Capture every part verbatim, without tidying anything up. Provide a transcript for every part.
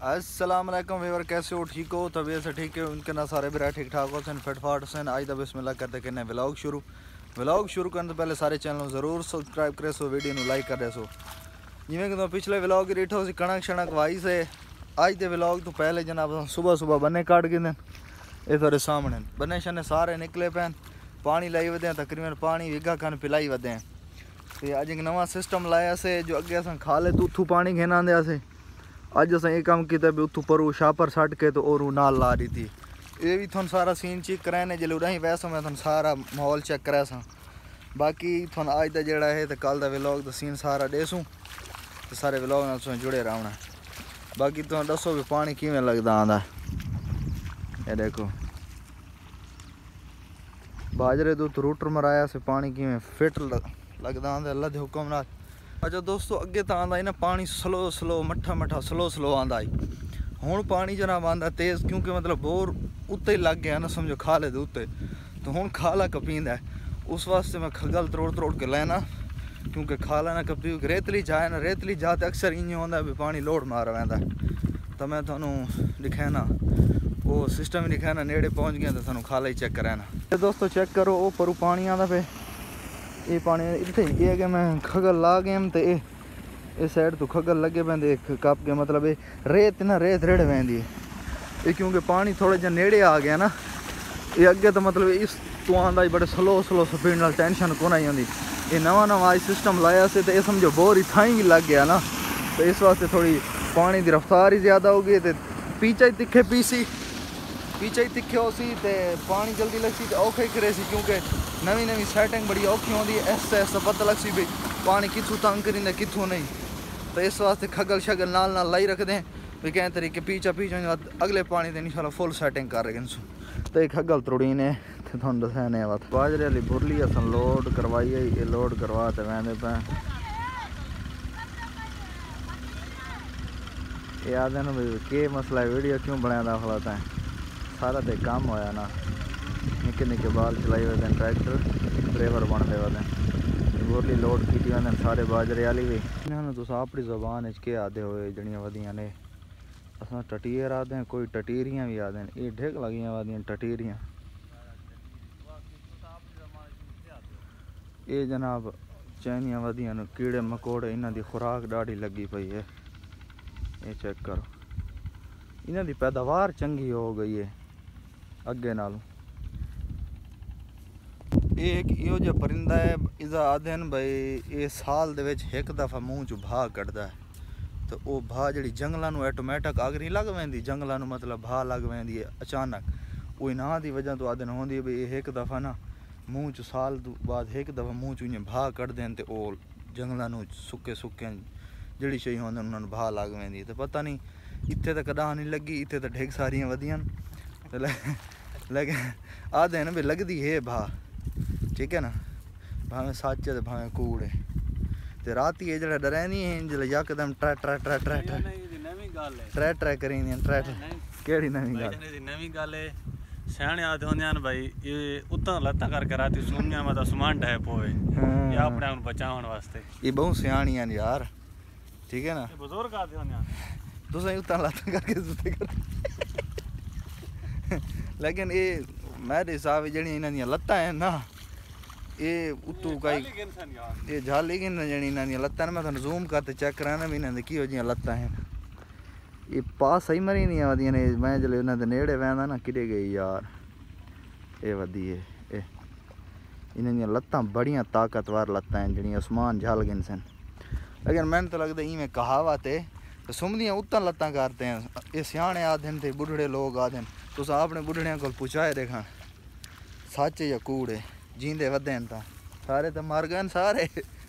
अस्सलाम वालेकुम व्यूअर, कैसे हो? ठीक हो? तबीयत से ठीक है? उनके ना सारे बिरा ठीक ठाक हो सन फिटफाट सन। आज तो बिस्मिल्लाह करते कहने व्लॉग शुरू व्लॉग शुरू करने तो पहले सारे चैनल जरूर सब्सक्राइब करे सो, वीडियो में लाइक कर दे सो। जिमें कि तो पिछले व्लॉग की रिठो सी कणक शणक वाई से अज के व्लॉग तो पहले जनाब सुबह सुबह बन्ने काट के दिन ये थोड़े सामने बन्ने शने सारे निकले पैन पानी लाई वधे, तकरीबन पानी विघा खन पिलाई वधे। तो अज एक नवा सिस्टम लाया से जो अगे अस खाले तो उथू पानी घेना आंदे से। अज अस ये काम किया भी उतू परू छापर सट के तो और नाल ला रही थी। ये भी थोड़ा सारा सीन चेक कराने जिले उड़ा ही वैसा मैं थोड़ा सारा माहौल चेक करा सा। बाकी थोड़ा अज का जोड़ा है तो कल का व्लॉग तो सीन सारा देसूँ तो सारे व्लॉग नाल जुड़े रहना। बाकी तुम दसो भी पानी किमें लगता आंदा। ये देखो बाजरे दूध रूटर मराया से पानी किमें फिट लगता आंदा अल्लाह के हुक्म नाल। अच्छा दोस्तों, अगे तो आंदा ना पानी स्लो स्लो मठा मठा स्लो स्लो आंदा ही। हुण पानी जनाब आंदा तेज़ क्योंकि मतलब बोर उत्ते ही लग गया ना, समझो खाले दे उत्ते, तो हुण खाला कपींदा है। उस वास्ते मैं खगल त्रोड़ त्रोड़ के लेना क्योंकि खाला ना कपी रेतली जाए ना, रेतली जाते अक्सर इं होंदा भी पानी लोड मार वैंदा। तो मैं थानू दिखाना वो सिस्टम ही दिखाना, नेड़े पहुँच गया तो थानू खाला ही चेक कराना। दोस्तों चेक करो वो परू पानी आंदा पे, ये पानी इतने ये कि मैं खगल ला गया तो ये इस साइड तो खगल लगे पेंदे कप के, मतलब ये रेत ना रेत रेड़ वेंदी है ये क्योंकि पानी थोड़ा जा नेड़े आ गया ना। ये अगे तो मतलब इस तो आंदा बड़े स्लो स्लो स्पीड नाल टेंशन को नहीं आती। ये नवा नवा सिस्टम लाया से तो ये समझो बोर ही थाई ही लग गया ना, तो इस वास्ते थोड़ी पानी की रफ्तार ही ज़्यादा हो गई। तो पीछे ही तिखे पीसी पीछे ही तिखे हो सी ते पानी जल्दी लगसी तो औखे करे सी क्योंकि नवी नवी सैटिंग बड़ी औखी होती है। ऐसा ऐसा पता लग सी भी पानी कितों तंग करेंगे कितों नहीं। तो इस वास्ते खगल शगल नाल नाल लाई रखते हैं भी कई तरीके पीछा पीछा अगले पानी से इंशाल्लाह फुल सैटिंग कर रहे हैं। तो एक खगल त्रुड़ी ने थोड़ा दसाने बात बाजरे वाली बुरली असन लोड करवाई है। ये लोड करवा तो वैंदे पे ये आदे ना भाई के मसला वीडियो क्यों बनाया खलाता है। सारा तो काम होया ना, निके निके बाल चलाई हुए ट्रैक्टर ड्राइवर बनते हुए बोली लोड की वे सारे बाजरे वाली भी। इन्होंने तुस अपनी जबान के आदे हुए जड़ियाँ वधियाँ ने अस टटीर आते हैं, कोई टटीरियाँ भी आते हैं। ये ढिग लगियाँ वधियाँ टटीरियाँ। ये जनाब चैनियाँ वधियाँ कीड़े मकोड़े इन्हों की खुराक डाढ़ी लगी पई है। ये चेक करो इन्हों की पैदावार चंगी हो गई है अगे नालों। ये एक इहो जिहा परिंदा है इसका आदे भाई ये साल दे विच एक दफ़ा मूँह चो भाह कढ़दा है। तो वो भाह जी जंगलों में ऑटोमैटिक अग नहीं लग वेंदी, जंगलों में मतलब भाह लग वेंदी है अचानक। वो इन्हां की वजह तो आदन होंदी है भी एक दफ़ा ना मूँह चो साल बाद एक दफ़ा मूँह चो इं भाह कढ़दे हैं तो वो जंगलों सुके सुके जड़ी शई होंदे उन्होंने भाह लग वेंदी। तो पता नहीं इत्थे तो कदा नहीं लगी, इत्थे तो ढेग सारियां वधियां लेकिन आदे हैं भी लगती है भाह, ठीक है ना, भावें सच है तो भावें कूड़ है। तो राती ये जरा डरैनी है जिले यकदम ट्रै ट्रै ट्रै ट्रै ट्रै ट्रै करी ट्रै केड़ी नवी गल नवी गल है। सियाने आदे होंदे भाई ये उत्तां लत्तां करके राती सुनिया मतलब समान डै पोवे या अपने आप बचावन वास्ते। ये बहुत सियाणियां यार, ठीक है ना, बुजुर्ग आदे होंदे तुसें उत्तां लत्तां करके सुते कर लेकिन ये मेरे हिसाब जड़ी इन्हां दियां लत्तां हैं ना ये उतू कई ये जाली गिन जड़ी इन्हां दियां लत्तां मैं तुहानू जूम करते चेक कराना भी इन्हां दी किहो जिहियां लत्तां हैं। ये पास सही मरी नहीं आदियां ने, मैं जिले उन्हां दे नेड़े वैंदा ना किडे गई यार ये वधी है। ये इन्हां दियां लत्तां बड़ियां ताकतवर लत्तां हैं जड़ियां आसमान झल गिन सन। लेकिन मैंने तो लगता इवें कहावत है तो सुमदियां उत्तां लत्तां करते हैं। ये सियाने आदे थे बुढ़ड़े लोग आदे तुस अपने बुढ़ड़ियां को पुछाए देखा सच या कूड़ है। जींदे वधे तो सारे तो मर गए सारे।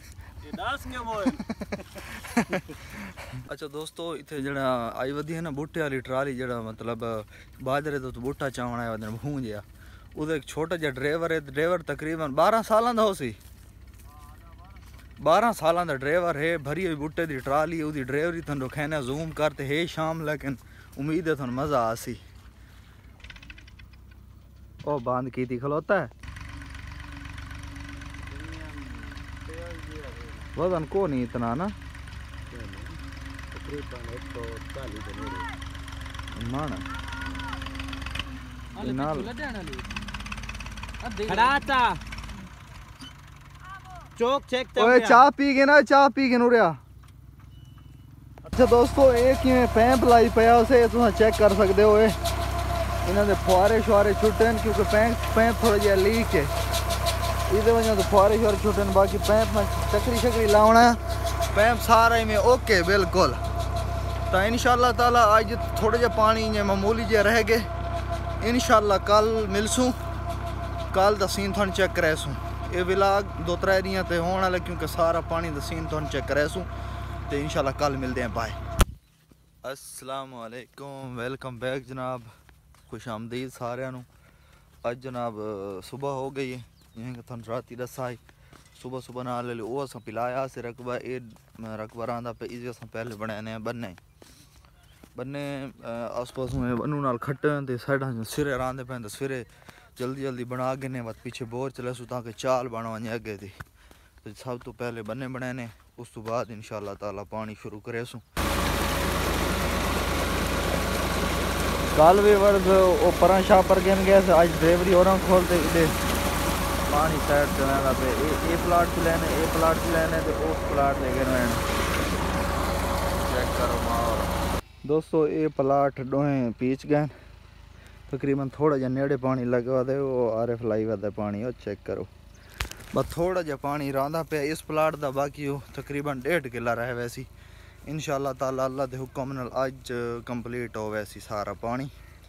अच्छा दोस्तों इतने जरा आई वधी है ना बूटे वाली ट्राली जरा मतलब बाजरे तो बूटा चावण आया वधन भूं जहा उधर एक छोटा जहा ड्राइवर है। ड्राइवर तकरीबन बारह साल का हो सी बारह साल का ड्राइवर है। भरी हुई बूटे की ट्राली उसकी ड्राइवरी तुम रखना जूम करते है शाम, लेकिन उम्मीद है तुम मज़ा आसी। ओ बंद की थी खलोता है वजन को नहीं इतना ना, तकरीबन एक सौ चालीस। माना हाले नाल पिछू लड्याण वाली खड़ाता चौक चेक ते ओए चाह पी के ना चाह पी के नुरिया। अच्छा दोस्तों ये किवें पैंप लाई पिया उसे तुम चेक कर सकते हो। इन्हों के फुआरे शुआरे छुट्टे हैं क्योंकि पैंप पैंप थोड़ा जहा लीक है, इस वजह तो फुआरे शुआरे छुट्टे हैं। बाकी पैंप में चकरी शकरी लाना पैंप सारा ही में ओके बिल्कुल। तो इंशाल्लाह ताला आज थोड़े जे पानी जे मामूली जे रह गए, इंशाल्लाह कल मिलसूँ, कल दा सीन थोड़ा चेक करासूँ। ये विलाग दो त्रै दिन ते होने वाले क्योंकि सारा पानी दा सीन थोड़ा चेक करासूँ। तो इंशाल्लाह कल मिलते हैं, बाय। अस्सलाम वालेकुम, वेलकम बैक जनाब, खुश आमदीद सारिਆਂ ਨੂੰ। अज जनाब सुबह हो गई है, जिवें कि तुहानू राती दस्सा है। सुबह सुबह नाल वो असां पिलाया से रकबा, ये रकबा रहांदा पे इसे असां पहले बनाने बन्ने बन्ने आस पास में बन्नू नाल खट्टन ते साइडां सिरे रहांदे पैंदे सिरे जल्दी जल्दी बना गिने बात पीछे बोर चलसू ताकि चाल बन वने अगे थी। तो सब तो पहले बन्ने बनाने, उस तो बाद इंशाल्लाह ताला पानी शुरू करेसूँ। कल भी वर्द वो परा शाह पर गन गया से, आज ड्राइवरी और खोलते इधे पानी साइड चलाना पे ए प्लाट से लेने ए प्लाट से लेने तो उस प्लाट लेके रहने चेक करो मार दोस्तों। ये प्लाट डोहे पीच गए तकरीबन, थोड़ा जा नेड़े पानी लगा दे वो आर एफ लाई वादा पानी वो चेक करो बस थोड़ा जा पानी रहा पे इस प्लाट का। बाकी वो तकरीबन डेढ़ किला रहे वैसी इंशाल्लाह ताला अल्लाह के हुक्म नाल अज कंप्लीट हो वैसी सारा पानी।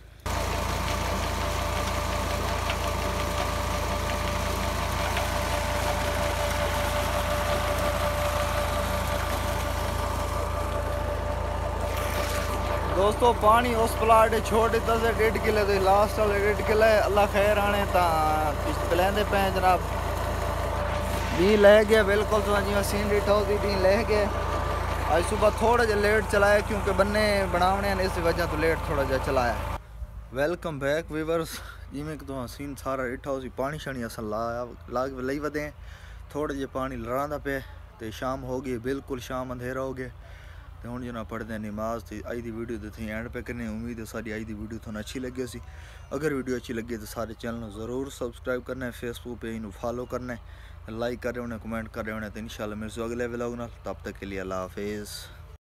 दोस्तों पानी उस प्लाट छोड़ दिता से डेढ़ किले तो लास्ट वाले डेढ़ किले अल्लाह खैर आने तो लेंदे पे जनाब। दी लै गया बिल्कुल तो जिवें सीन डिठा होती दी लै गए। आज सुबह थोड़ा जा लेट चलाया क्योंकि बन्ने बनावने ने, इस वजह तो लेट थोड़ा जा चलाया। वेलकम बैक वीवर्स, जिमें कि तुम सीन सारा डिठा हो पानी शानी असन लाया लाग लई वधे थोड़े जे पानी लड़ांदा पे तो शाम हो गई बिल्कुल, शाम अंधेरा हो गया तो हूँ जना पढ़ते नमाज। तो अज की वीडियो तो थी एंड पे करने, उम्मीद है सारी अज की वीडियो थोड़ा अच्छी लगी सी। अगर वीडियो अच्छी लगी तो सारे चैनल ज़रूर सबसक्राइब करना है, फेसबुक पे इन्हू फॉलो करना है, लाइक कर रहे होने, कमेंट कर रहे होने। तो इंशाल्लाह मिलूँ अगले व्लॉग नाल, तब तक के लिए अल्लाह हाफिज़।